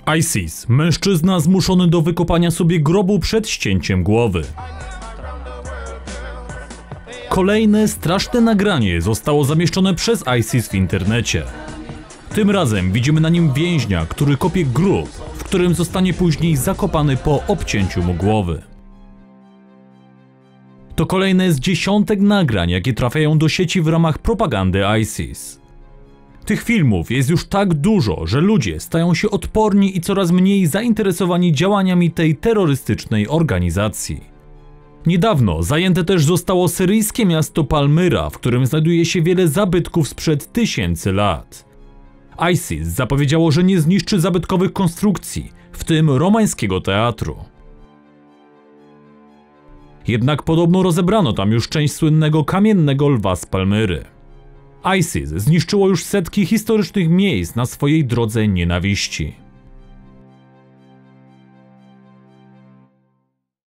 ISIS. Mężczyzna zmuszony do wykopania sobie grobu przed ścięciem głowy. Kolejne straszne nagranie zostało zamieszczone przez ISIS w internecie. Tym razem widzimy na nim więźnia, który kopie grób, w którym zostanie później zakopany po obcięciu mu głowy. To kolejne z dziesiątek nagrań, jakie trafiają do sieci w ramach propagandy ISIS. Tych filmów jest już tak dużo, że ludzie stają się odporni i coraz mniej zainteresowani działaniami tej terrorystycznej organizacji. Niedawno zajęte też zostało syryjskie miasto Palmyra, w którym znajduje się wiele zabytków sprzed tysięcy lat. ISIS zapowiedziało, że nie zniszczy zabytkowych konstrukcji, w tym romańskiego teatru. Jednak podobno rozebrano tam już część słynnego kamiennego lwa z Palmyry. ISIS zniszczyło już setki historycznych miejsc na swojej drodze nienawiści.